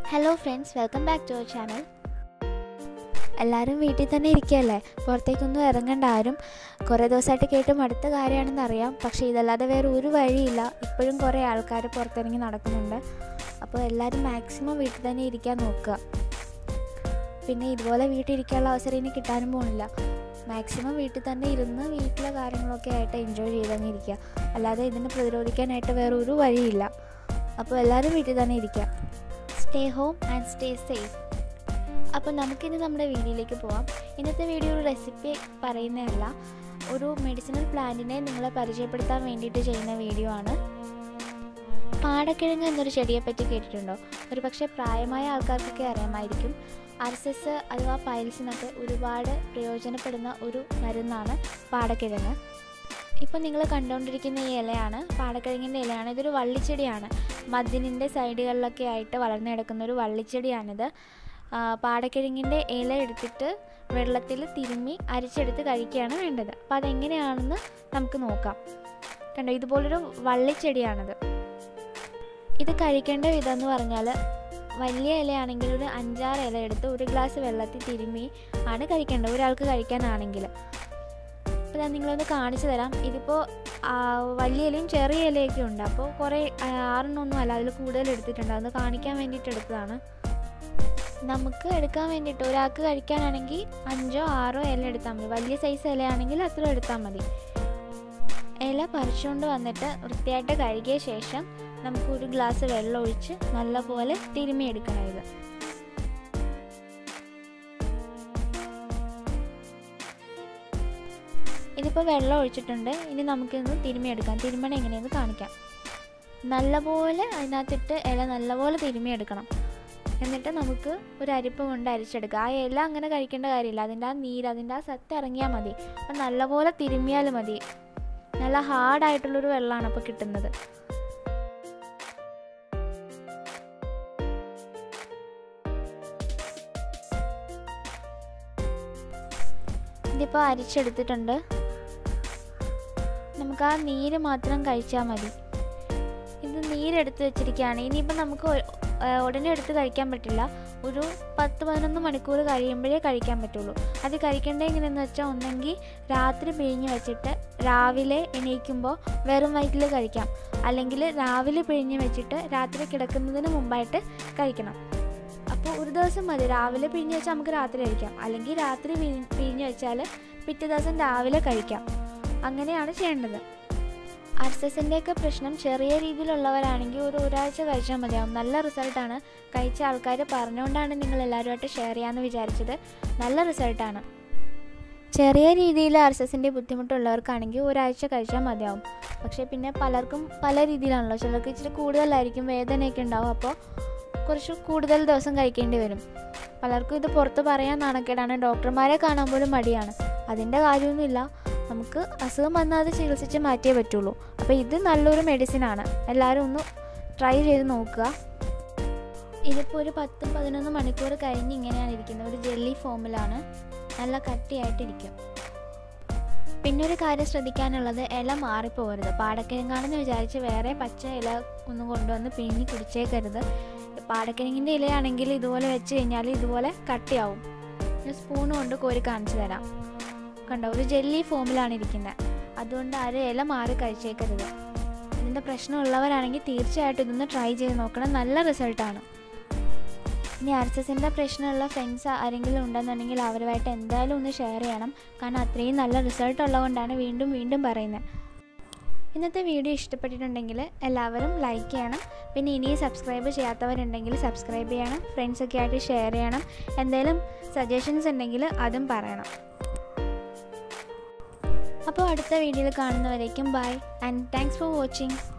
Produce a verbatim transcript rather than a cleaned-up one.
Hello friends, welcome back to our channel. എല്ലാവരും വീട്ടിൽ തന്നെ ഇരിക്കുകയല്ലേ, പുറത്തേക്കൊന്നും ഇറങ്ങേണ്ട ആരും. കുറേ ദിവസമായിട്ട് കേട്ട് മടുത്ത കാര്യമാണെന്ന് അറിയാം, പക്ഷേ ഇതല്ലാതെ വേറെ ഒരു വഴിയില്ല. ഇപ്പോഴും കുറേ ആൾക്കാർ പുറത്തിറങ്ങി നടക്കുന്നുണ്ട്. അപ്പോൾ എല്ലാവരും മാക്സിമം വീട്ടിൽ തന്നെ ഇരിക്കാൻ നോക്കുക. പിന്നെ ഇതുപോലെ വീട്ടിൽ ഇരിക്കാനുള്ള അവസരം ഇനി കിട്ടാനും പോകുന്നില്ല. മാക്സിമം വീട്ടിൽ തന്നെ ഇരുന്ന് വീട്ടിലെ കാര്യങ്ങളൊക്കെ ആയിട്ട് എൻജോയ് ചെയ്തങ്ങ് ഇരിക്കുക. അല്ലാതെ ഇതിനെ പ്രതിരോധിക്കാനായിട്ട് വേറെ ഒരു വഴിയില്ല. അപ്പോൾ എല്ലാവരും വീട്ടിൽ തന്നെ ഇരിക്കുക. Stay home and stay safe. അപ്പോൾ നമുക്കിനി നമ്മുടെ വീഡിയോയിലേക്ക് പോവാം. ഇന്നത്തെ വീഡിയോ ഒരു റെസിപ്പി പറയുന്നതല്ല, ഒരു മെഡിസിനൽ പ്ലാന്റിനെ നിങ്ങളെ പരിചയപ്പെടുത്താൻ വേണ്ടിയിട്ട് ചെയ്യുന്ന വീഡിയോ ആണ്. പാടക്കിഴങ്ങ് എന്നൊരു ചെടിയെപ്പറ്റി കേട്ടിട്ടുണ്ടോ? ഒരു പക്ഷേ പ്രായമായ ആൾക്കാർക്കൊക്കെ അറിയാമായിരിക്കും. അർസസ് അഥവാ പൈൽസിനൊക്കെ ഒരുപാട് പ്രയോജനപ്പെടുന്ന ഒരു മരുന്നാണ് പാടക്കിഴങ്ങ്. ഇപ്പം നിങ്ങൾ കണ്ടുകൊണ്ടിരിക്കുന്ന ഈ ഇലയാണ് പാടക്കിഴങ്ങിൻ്റെ ഇലയാണ്. ഇതൊരു വള്ളിച്ചെടിയാണ്. മദ്യനിൻ്റെ സൈഡുകളിലൊക്കെ ആയിട്ട് വളർന്നു കിടക്കുന്ന ഒരു വള്ളിച്ചെടിയാണിത്. പാടക്കിഴങ്ങിൻ്റെ ഇല എടുത്തിട്ട് വെള്ളത്തിൽ തിരുമ്മി അരിച്ചെടുത്ത് കഴിക്കുകയാണ് വേണ്ടത്. അപ്പോൾ അതെങ്ങനെയാണെന്ന് നമുക്ക് നോക്കാം. കണ്ടോ, ഇതുപോലൊരു വള്ളിച്ചെടിയാണിത്. ഇത് കഴിക്കേണ്ട വിധം എന്ന് പറഞ്ഞാൽ, വലിയ ഇലയാണെങ്കിൽ ഒരു അഞ്ചാറ് ഇല എടുത്ത് ഒരു ഗ്ലാസ് വെള്ളത്തിൽ തിരുമ്മി ആണ് കഴിക്കേണ്ടത്, ഒരാൾക്ക് കഴിക്കാനാണെങ്കിൽ. അപ്പോൾ ഞാൻ നിങ്ങളൊന്ന് കാണിച്ചു തരാം. ഇതിപ്പോൾ വലിയ ഇലയും ചെറിയ ഇലയൊക്കെ ഉണ്ട്. അപ്പോൾ കുറേ ആറെണ്ണമൊന്നും അല്ല, അതിൽ കൂടുതൽ എടുത്തിട്ടുണ്ട്. അതൊന്ന് കാണിക്കാൻ വേണ്ടിയിട്ട് എടുത്തതാണ്. നമുക്ക് എടുക്കാൻ വേണ്ടിയിട്ട് ഒരാൾക്ക് കഴിക്കാനാണെങ്കിൽ അഞ്ചോ ആറോ ഇല എടുത്താൽ മതി. വലിയ സൈസ് ഇലയാണെങ്കിൽ അത്ര എടുത്താൽ മതി. ഇല പറിച്ചുകൊണ്ട് വന്നിട്ട് വൃത്തിയായിട്ട് കഴുകിയ ശേഷം നമുക്ക് ഒരു ഗ്ലാസ് വെള്ളം ഒഴിച്ച് നല്ലപോലെ തിരുമ്മിയെടുക്കണം. ഇത് ഇതിപ്പോൾ വെള്ളം ഒഴിച്ചിട്ടുണ്ട്. ഇനി നമുക്കിന്ന് തിരുമ്മിയെടുക്കാം. തിരുമ്മണം എങ്ങനെയെന്ന് കാണിക്കാം. നല്ലപോലെ അതിനകത്തിട്ട് ഇല നല്ലപോലെ തിരുമ്മിയെടുക്കണം. എന്നിട്ട് നമുക്ക് ഒരു അരിപ്പ കൊണ്ട് അരിച്ചെടുക്കുക. ആ ഇല അങ്ങനെ കഴിക്കേണ്ട കാര്യമില്ല. അതിൻ്റെ ആ നീര്, അതിൻ്റെ ആ സത്ത് ഇറങ്ങിയാൽ മതി. അപ്പം നല്ലപോലെ തിരുമ്മിയാൽ മതി. നല്ല ഹാർഡായിട്ടുള്ളൊരു വെള്ളമാണ് അപ്പോൾ കിട്ടുന്നത്. ഇതിപ്പോൾ അരിച്ചെടുത്തിട്ടുണ്ട്. നമുക്ക് ആ നീര് മാത്രം കഴിച്ചാൽ മതി. ഇത് നീരെടുത്ത് വെച്ചിരിക്കുകയാണ്. ഇനിയിപ്പോൾ നമുക്ക് ഉടനെ എടുത്ത് കഴിക്കാൻ പറ്റില്ല. ഒരു പത്ത് പതിനൊന്ന് മണിക്കൂർ കഴിയുമ്പോഴേ കഴിക്കാൻ പറ്റുള്ളൂ. അത് കഴിക്കേണ്ടത് എങ്ങനെയെന്ന് വെച്ചാൽ, ഒന്നെങ്കിൽ രാത്രി പിഴിഞ്ഞ് വെച്ചിട്ട് രാവിലെ എണീക്കുമ്പോൾ വെറും വയറ്റിൽ കഴിക്കാം. അല്ലെങ്കിൽ രാവിലെ പിഴിഞ്ഞ് വെച്ചിട്ട് രാത്രി കിടക്കുന്നതിന് മുമ്പായിട്ട് കഴിക്കണം. അപ്പോൾ ഒരു ദിവസം മതി. രാവിലെ പിഴിഞ്ഞ് വെച്ചാൽ നമുക്ക് രാത്രി കഴിക്കാം. അല്ലെങ്കിൽ രാത്രി പിഴിഞ്ഞ് വെച്ചാൽ പിറ്റേ ദിവസം രാവിലെ കഴിക്കാം. അങ്ങനെയാണ് ചെയ്യേണ്ടത്. അർസസിൻ്റെയൊക്കെ പ്രശ്നം ചെറിയ രീതിയിലുള്ളവരാണെങ്കിൽ ഒരു ഒരാഴ്ച കഴിച്ചാൽ മതിയാവും. നല്ല റിസൾട്ടാണ്. കഴിച്ച ആൾക്കാർ പറഞ്ഞുകൊണ്ടാണ് നിങ്ങൾ എല്ലാവരുമായിട്ട് ഷെയർ ചെയ്യാമെന്ന് വിചാരിച്ചത്. നല്ല റിസൾട്ടാണ്. ചെറിയ രീതിയിൽ അർസസിൻ്റെ ബുദ്ധിമുട്ടുള്ളവർക്കാണെങ്കിൽ ഒരാഴ്ച കഴിച്ചാൽ മതിയാവും. പക്ഷേ പിന്നെ പലർക്കും പല രീതിയിലാണല്ലോ. ചിലർക്ക് ഇച്ചിരി കൂടുതലായിരിക്കും, വേദനയൊക്കെ ഉണ്ടാവും. അപ്പോൾ കുറച്ച് കൂടുതൽ ദിവസം കഴിക്കേണ്ടി വരും. പലർക്കും ഇത് പുറത്ത് പറയാൻ നാണക്കേടാണ്. ഡോക്ടർമാരെ കാണാൻ പോലും മടിയാണ്. അതിൻ്റെ കാര്യമൊന്നുമില്ല. നമുക്ക് അസുഖം വന്നാൽ അത് ചികിത്സിച്ച് മാറ്റിയേ പറ്റുള്ളൂ. അപ്പോൾ ഇത് നല്ലൊരു മെഡിസിനാണ്. എല്ലാവരും ഒന്ന് ട്രൈ ചെയ്ത് നോക്കുക. ഇതിപ്പോൾ ഒരു പത്തും പതിനൊന്ന് മണിക്കൂർ കഴിഞ്ഞ് ഇങ്ങനെയാണ് ഇരിക്കുന്നത്. ഒരു ജെല്ലി ഫോമിലാണ്. നല്ല കട്ടിയായിട്ടിരിക്കും. പിന്നെ ഒരു കാര്യം ശ്രദ്ധിക്കാനുള്ളത്, ഇല മാറിപ്പോകരുത്. പാടക്കിഴങ്ങാണെന്ന് വിചാരിച്ച് വേറെ പച്ച ഇല ഒന്നും കൊണ്ടുവന്ന് പിഴിഞ്ഞ് കുടിച്ചേക്കരുത്. പാടക്കിഴങ്ങിൻ്റെ ഇലയാണെങ്കിൽ ഇതുപോലെ വെച്ച് കഴിഞ്ഞാൽ ഇതുപോലെ കട്ടിയാവും. സ്പൂൺ കൊണ്ട് കോരി കാണിച്ചു തരാം. കണ്ടോ, ഒരു ജെല്ലി ഫോമിലാണ് ഇരിക്കുന്നത്. അതുകൊണ്ട് ആരും ഇല മാറി കഴിച്ചേക്കരുത്. ഇതിൻ്റെ പ്രശ്നമുള്ളവരാണെങ്കിൽ തീർച്ചയായിട്ടും ഇതൊന്ന് ട്രൈ ചെയ്ത് നോക്കണം. നല്ല റിസൾട്ടാണ്. ഇനി അർസസിൻ്റെ പ്രശ്നമുള്ള ഫ്രണ്ട്സ് ആരെങ്കിലും ഉണ്ടെന്നുണ്ടെങ്കിൽ അവരുമായിട്ട് എന്തായാലും ഒന്ന് ഷെയർ ചെയ്യണം. കാരണം അത്രയും നല്ല റിസൾട്ട് ഉള്ളതുകൊണ്ടാണ് വീണ്ടും വീണ്ടും പറയുന്നത്. ഇന്നത്തെ വീഡിയോ ഇഷ്ടപ്പെട്ടിട്ടുണ്ടെങ്കിൽ എല്ലാവരും ലൈക്ക് ചെയ്യണം. പിന്നെ ഇനിയും സബ്സ്ക്രൈബ് ചെയ്യാത്തവരുണ്ടെങ്കിൽ സബ്സ്ക്രൈബ് ചെയ്യണം. ഫ്രണ്ട്സൊക്കെ ആയിട്ട് ഷെയർ ചെയ്യണം. എന്തെങ്കിലും സജഷൻസ് ഉണ്ടെങ്കിൽ അതും പറയണം. അപ്പോൾ അടുത്ത വീഡിയോയിൽ കാണുന്നവരേക്കും bye and thanks for watching.